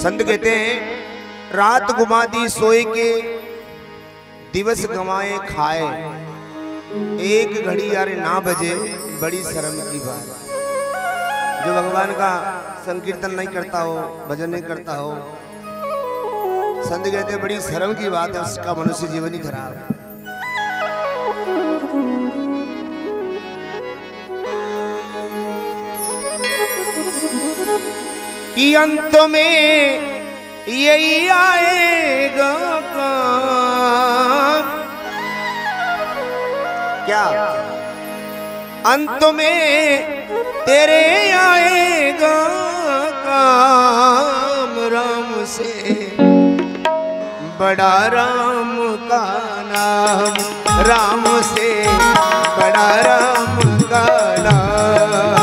संत कहते हैं रात गुमा दी सोए के दिवस गंवाए खाए, एक घड़ी यार ना बजे बड़ी शर्म की बात। जो भगवान का संकीर्तन नहीं करता हो, भजन नहीं करता हो, संत कहते हैं बड़ी शर्म की बात है, उसका मनुष्य जीवन ही खराब है। कि अंत में यही आएगा क्या, अंत में तेरे आएगा काम, राम से बड़ा राम का नाम, राम से बड़ा राम का नाम।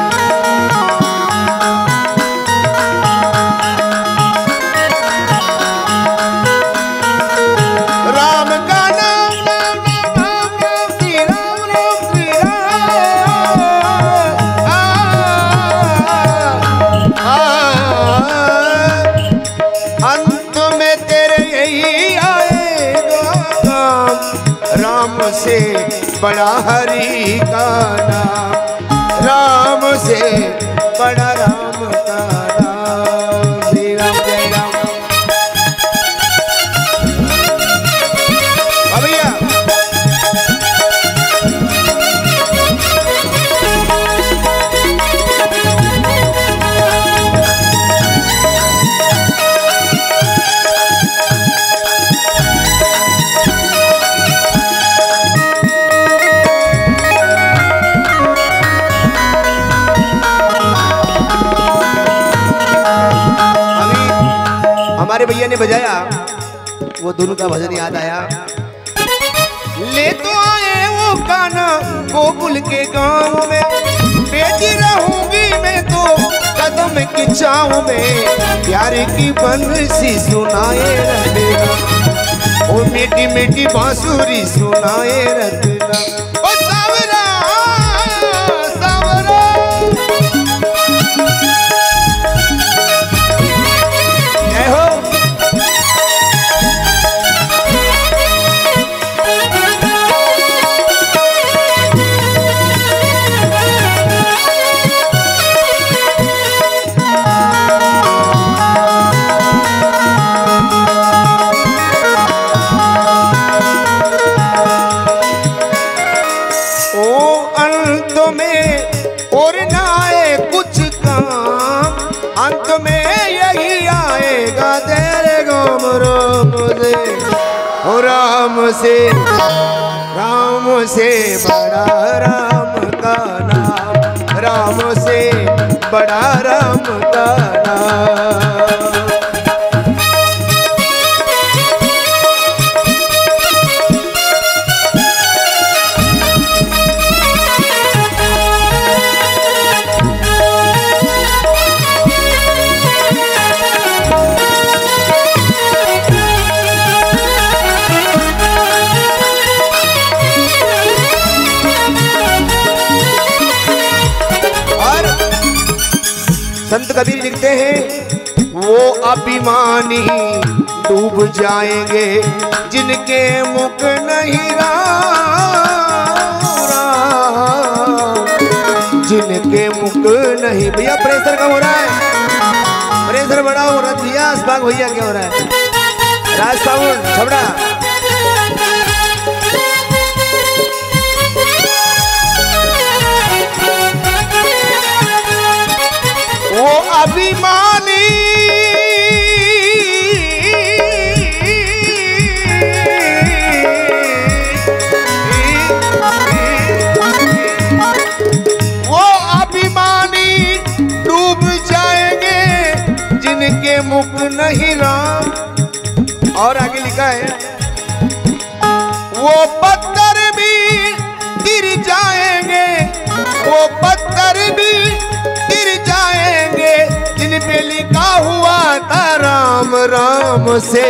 से बड़ा हरि का नाम, राम से बड़ा राम का नाम। श्री राम जय राम। भैया हमारे भैया ने बजाया वो दोनों का भजन याद आया। ले तो आए वो कान्हा गोकुल के गांव में, बेटी रहूंगी मैं तो कदम की छांव में, प्यार की बंसी सुनाए रखना, ओ मीठी मीठी बांसुरी सुनाए रखना। ओ सावरा सावरा जय हो। राम से बड़ा राम का नाम, राम से बड़ा राम का नाम। संत कबीर लिखते हैं वो अभिमानी डूब जाएंगे जिनके मुख नहीं राम, जिनके मुख नहीं। भैया प्रेशर कम हो रहा है, प्रेशर बड़ा हो रहा है भैया। अस्बाग भैया क्या हो रहा है? राज साउंड छबड़ा। वो अभिमानी वो अभिमानी डूब जाएंगे जिनके मुख नहीं राम। और आगे लिखा है वो पत्थर भी गिर जाएंगे, वो पत्थर भी गिर जाएंगे जिन पे लिखा हुआ था राम, राम से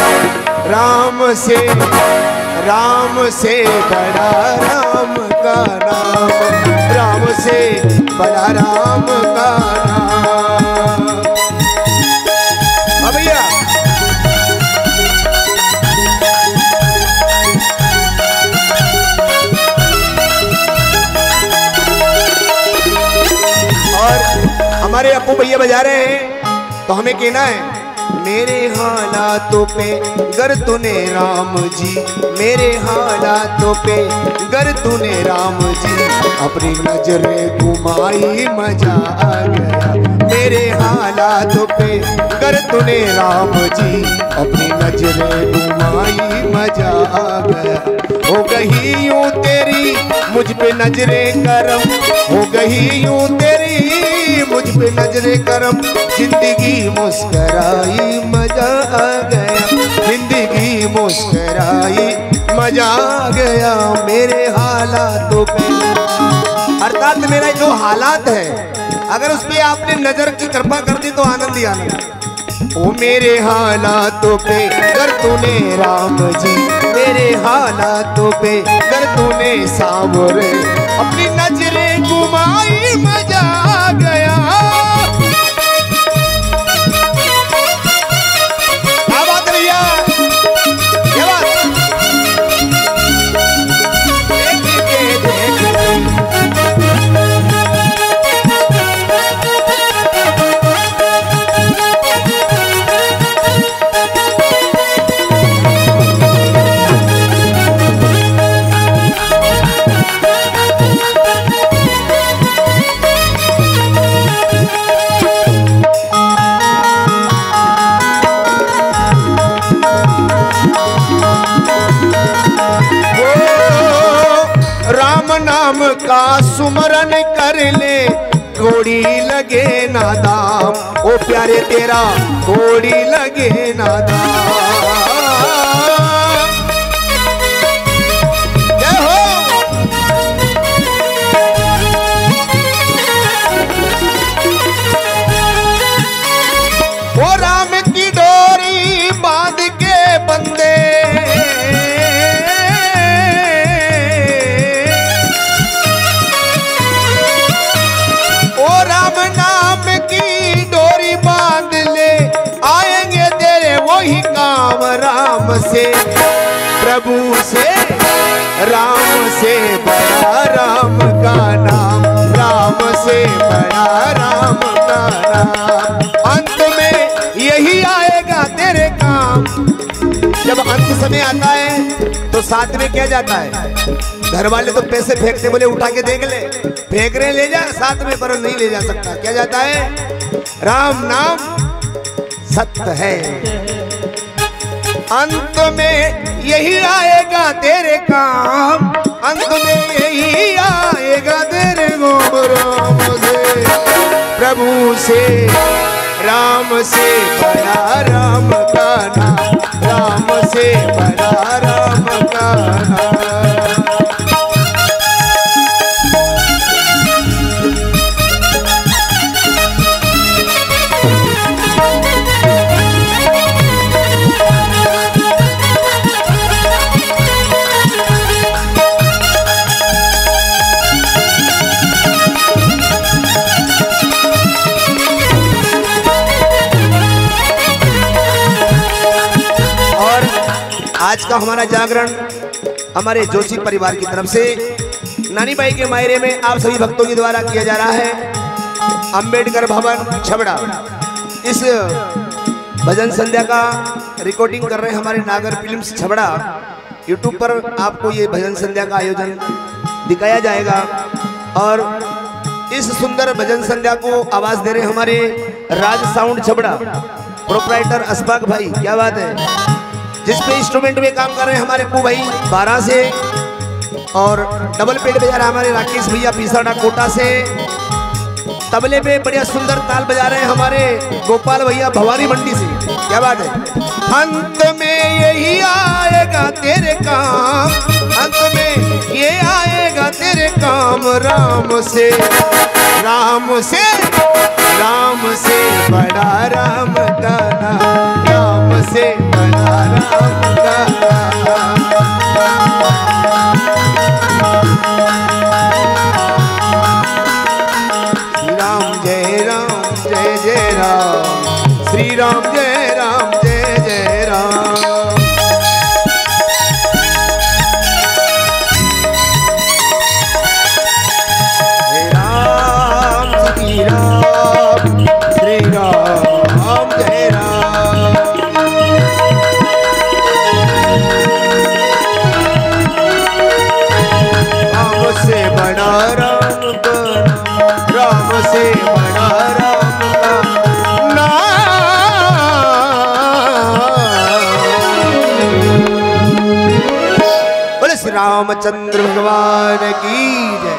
राम से बड़ा राम का नाम, राम से बड़ा राम का नाम। हमारे अपू भैया बजा रहे हैं तो हमें कहना है, मेरे हालातों पे गर तूने राम जी, मेरे हालातों पे गर तूने राम जी, अपनी नजरें घुमाई मजा आ गया। मेरे हालातों पे गर तूने राम जी, अपनी नजरें घुमाई मजा आ गया। हो गई यूं तेरी मुझ पे नजरें करम, हो गई यूं तेरी मुझ पे नजरे करम, जिंदगी मुस्कराई मजा आ गया, जिंदगी मुस्कराई मजा आ गया। मेरे हालातों पे, अर्थात मेरा जो हालात है अगर उस पे आपने नजर की कृपा कर दी तो आनंद ही आनंद। ओ मेरे हालातों पे गर तूने राम जी, मेरे हालातों पे गर तूने सावरे, अपनी नजरें घुमाई मजा आ गया। क्या बात है भैया, क्या बात। नाम का सुमरन कर ले, कोड़ी लगे ना दाम, ओ प्यारे तेरा कोड़ी लगे ना दाम। जय हो। ओ राम की डोरी बांध के बंदे, राम से प्रभु से, राम से बड़ा राम का नाम, राम से बड़ा राम का नाम। अंत में यही आएगा तेरे काम। जब अंत समय आता है तो साथ में क्या जाता है, घर वाले तो पैसे फेंकते, बोले उठा के देख ले, फेंक रहे ले जा, साथ में पर नहीं ले जा सकता। क्या जाता है, राम नाम सत्य है। अंत में यही आएगा तेरे काम, अंत में यही आएगा तेरे को। राम से प्रभु से, राम से बड़ा राम का नाम, राम से बड़ा राम का नाम। आज का हमारा जागरण हमारे जोशी परिवार की तरफ से नानी बाई के मायरे में आप सभी भक्तों के द्वारा किया जा रहा है। अंबेडकर भवन छबड़ा इस भजन संध्या का रिकॉर्डिंग कर रहे हैं हमारे नागर फिल्म्स छबड़ा। यूट्यूब पर आपको ये भजन संध्या का आयोजन दिखाया जाएगा और इस सुंदर भजन संध्या को आवाज दे रहे हमारे राज साउंड छबड़ा प्रोप्राइटर अशफाक भाई। क्या बात है। जिसपे इंस्ट्रूमेंट में काम कर रहे हैं हमारे पू भाई 12 से और डबल पेट बजा रहे हमारे राकेश भैया पीसाड़ा कोटा से। तबले पे बढ़िया सुंदर ताल बजा रहे हैं हमारे गोपाल भैया भवानी मंडी से। क्या बात है। अंत में यही आएगा तेरे काम, अंत में ये आएगा तेरे काम। राम से, राम से, राम से बड़ा राम का नाम, राम से बड़ा राम का नाम। जय जय राम, श्री राम जय राम जय जय राम। हे राम श्री राम रामचंद्र भगवान की जय।